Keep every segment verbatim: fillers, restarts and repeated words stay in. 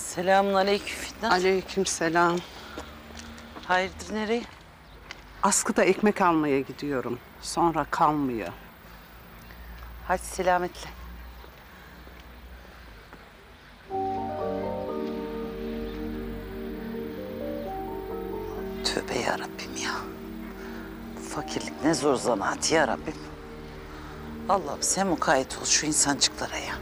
Selamünaleyküm Fitnat. Aleykümselam. Hayırdır nereye? Askıda ekmek almaya gidiyorum. Sonra kalmıyor. Hadi selametle. Tövbe yarabbim ya. Bu fakirlik ne zor zanaat ya Rabbim. Allah'ım sen mukayyet ol şu insancıklara ya.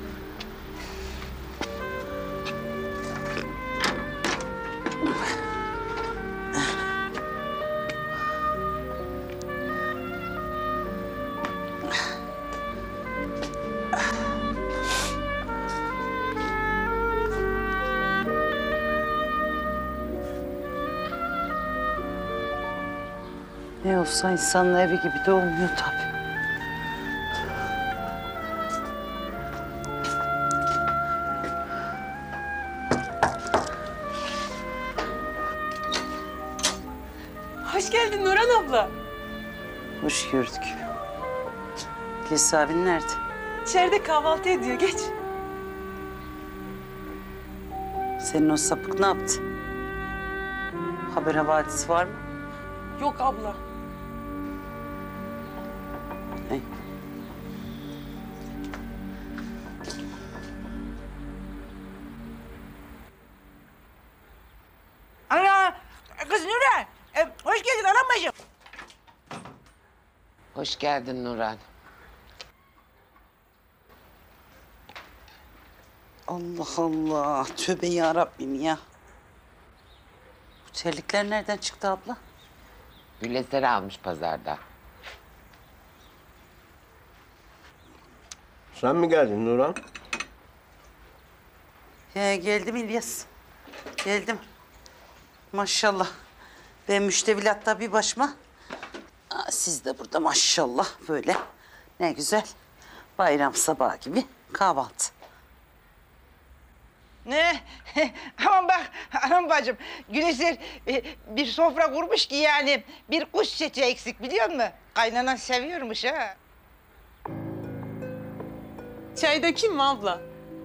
Ne olsa insanın evi gibi de olmuyor tabii. Hoş geldin Nurhan abla. Hoş gördük. İlyas abin nerede? İçeride kahvaltı ediyor, geç. Senin o sapık ne yaptı? Haber havadisi var mı? Yok abla. Hey. Ana! Kız Nurhan! E, hoş geldin anam bacım. Hoş geldin Nurhan. Allah Allah. Tövbe ya Rabbim ya. Bu terlikler nereden çıktı abla? Güleser almış pazarda. Sen mi geldin Nurhan? He, geldim İlyas. Geldim. Maşallah. Ben müştevilatta bir başıma. Aa, siz de burada maşallah böyle. Ne güzel. Bayram sabahı gibi kahvaltı. Ne? Aman bak anam bacım. Güneşler e, bir sofra kurmuş ki yani bir kuş çeçi eksik biliyor musun? Kaynanan seviyormuş ha. Çay dökeyim mi abla?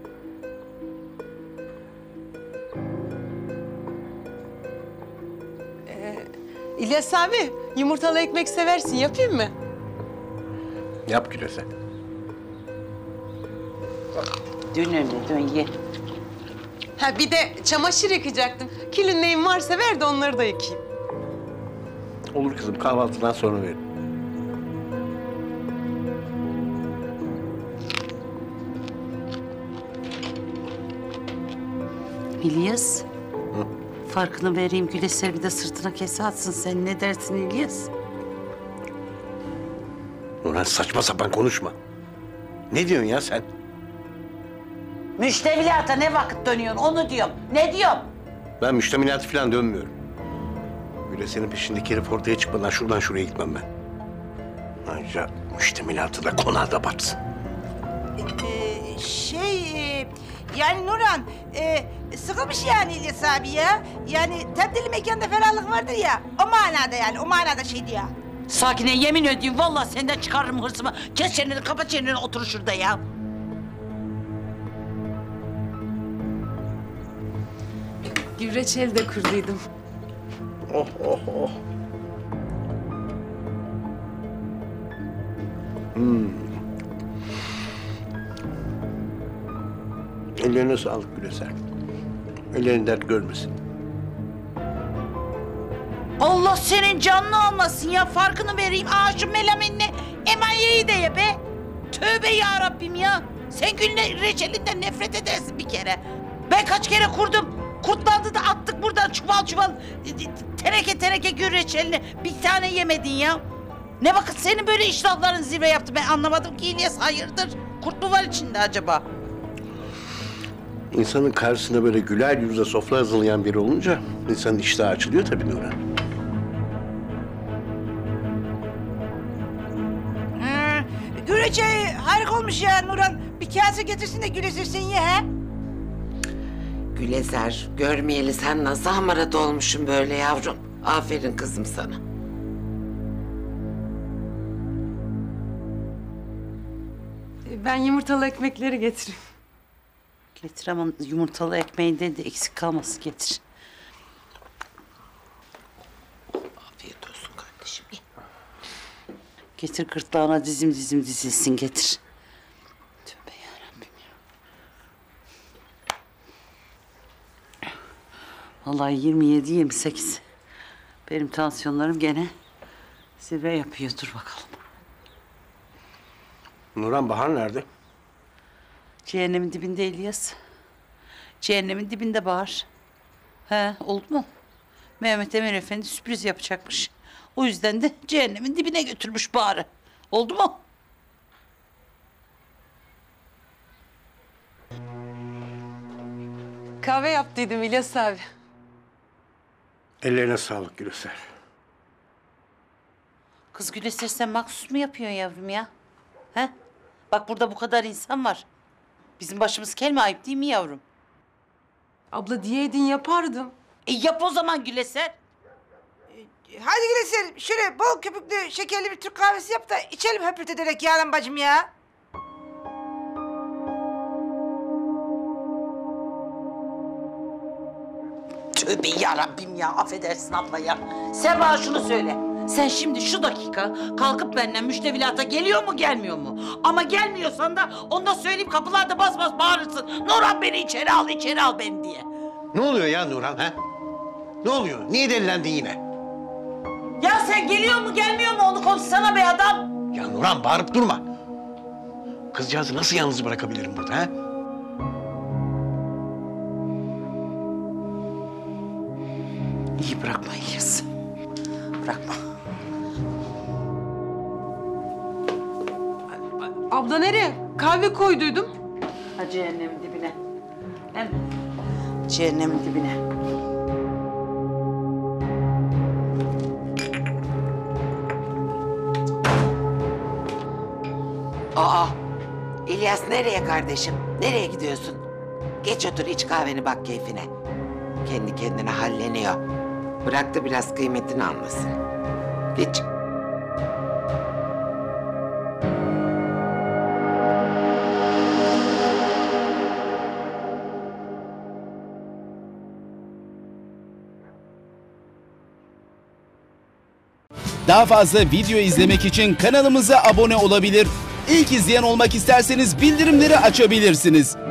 Ee, İlyas abi, yumurtalı ekmek seversin, yapayım mı? Yap Güleser. Dön öyle dön ye. Ha bir de çamaşır yıkacaktım. Kilin neyin varsa ver de onları da yıkayayım. Olur kızım, kahvaltıdan sonra verin. İlyas. Farkını vereyim Güleser bir de sırtına kese atsın. Sen ne dersin İlyas? Nurhan saçma sapan konuşma. Ne diyorsun ya sen? Müştevilata ne vakit dönüyorsun onu diyorum. Ne diyorum? Ben müştemilatı falan dönmüyorum. Güleser'in peşindeki herif ortaya çıkmadan şuradan şuraya gitmem ben. Ayrıca müştemilatı da konağa da batsın. Ee, şey e, yani Nurhan e, sıkılmış yani İlyas abi ya. Yani tebdili mekanda ferahlık vardır ya. O manada yani o manada şeydi ya. Sakine yemin ediyorum vallahi senden çıkarırım hırsımı. Kes çeneni kapat çeneni otur şurada ya. Gül reçeli de kurduydum. Oh oh oh. Hmm. Ellerine sağlık Güleser. Ellerin dert görmesin. Allah senin canını almasın ya farkını vereyim. Aa şu melamenini emayeyi de ye be. Tövbe ya Rabbim ya. Sen gül reçelinden nefret edersin bir kere. Ben kaç kere kurdum. Kurtlandı da attık buradan çuval çuval. Teneke teneke gül reçelini. Bir tane yemedin ya. Ne vakit senin böyle iştahların zirve yaptı ben anlamadım ki İlyas hayırdır. Kurt mu var içinde acaba? İnsanın karşısında böyle güler yüzle sofra hazırlayan biri olunca insanın iştahı açılıyor tabii Nurhan. Hı, güreçe harika olmuş ya Nurhan. Bir kase getirsin de güreşirsin ye ha. Güleser, görmeyeli sen nasıl hamarat olmuşsun böyle yavrum. Aferin kızım sana. Ben yumurtalı ekmekleri getireyim. Getir ama yumurtalı ekmeğinden de eksik kalmasın getir. Afiyet olsun kardeşim. Getir gırtlağına dizim dizim dizilsin getir. Tövbe yarabbim ya. Vallahi yirmi yedi yirmi sekiz. Benim tansiyonlarım gene zirve yapıyor. Dur bakalım. Nurhan, Bahar nerede? Cehennemin dibinde İlyas. Cehennemin dibinde Bahar. He, oldu mu? Mehmet Emin Efendi sürpriz yapacakmış. O yüzden de cehennemin dibine götürmüş Bahar'ı. Oldu mu? Kahve yaptıydım İlyas abi. Ellerine sağlık Gülser. Kız Güleser sen maksus mu yapıyorsun yavrum ya? He? Bak burada bu kadar insan var. Bizim başımız kel mi, ayıp değil mi yavrum? Abla diyeydin yapardım. E yap o zaman Güleser. Hadi Güleser şöyle bol köpüklü şekerli bir Türk kahvesi yap da içelim höpürt ederek ya bacım ya. Tövbe yarabbim ya, affedersin abla ya. Sen bana şunu söyle. Sen şimdi şu dakika kalkıp benden müştevilata geliyor mu gelmiyor mu? Ama gelmiyorsan da onu da söyleyeyim, kapılarda bas bas bağırırsın. Nurhan beni içeri al, içeri al beni diye. Ne oluyor ya Nurhan ha? Ne oluyor? Niye delilendin yine? Ya sen geliyor mu gelmiyor mu onu konuşsana be adam. Ya Nurhan, bağırıp durma. Kızcağızı nasıl yalnız bırakabilirim burada ha? İyi bırakma İlyas. Bırakma. Abla nereye? Kahve koyduydum. Ha cehennemin dibine. Hem cehennemin dibine. Aa, İlyas nereye kardeşim? Nereye gidiyorsun? Geç otur, iç kahveni, bak keyfine. Kendi kendine halleniyor. Bırak da biraz kıymetini anlasın. Geç. Daha fazla video izlemek için kanalımıza abone olabilir. İlk izleyen olmak isterseniz bildirimleri açabilirsiniz.